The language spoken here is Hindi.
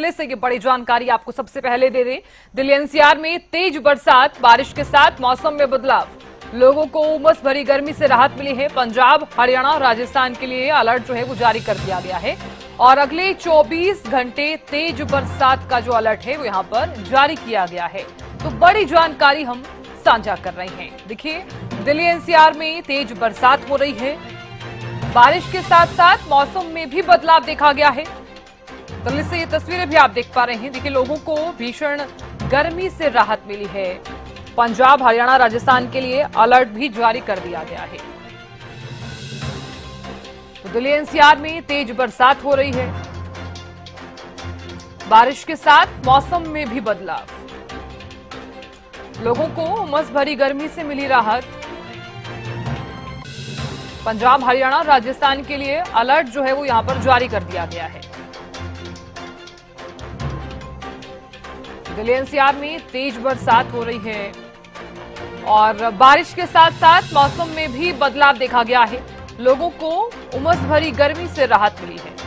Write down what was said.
दिल्ली से ये बड़ी जानकारी आपको सबसे पहले दे दें। दिल्ली एनसीआर में तेज बरसात, बारिश के साथ मौसम में बदलाव, लोगों को उमस भरी गर्मी से राहत मिली है। पंजाब, हरियाणा और राजस्थान के लिए अलर्ट जो है वो जारी कर दिया गया है और अगले 24 घंटे तेज बरसात का जो अलर्ट है वो यहाँ पर जारी किया गया है। तो बड़ी जानकारी हम साझा कर रहे हैं। देखिए, दिल्ली एनसीआर में तेज बरसात हो रही है, बारिश के साथ साथ मौसम में भी बदलाव देखा गया है। दिल्ली से ये तस्वीरें भी आप देख पा रहे हैं। देखिए, लोगों को भीषण गर्मी से राहत मिली है। पंजाब, हरियाणा, राजस्थान के लिए अलर्ट भी जारी कर दिया गया है। तो दिल्ली एनसीआर में तेज बरसात हो रही है, बारिश के साथ मौसम में भी बदलाव, लोगों को उमस भरी गर्मी से मिली राहत। पंजाब, हरियाणा, राजस्थान के लिए अलर्ट जो है वो यहां पर जारी कर दिया गया है। दिल्ली एनसीआर में तेज बरसात हो रही है और बारिश के साथ साथ मौसम में भी बदलाव देखा गया है। लोगों को उमस भरी गर्मी से राहत मिली है।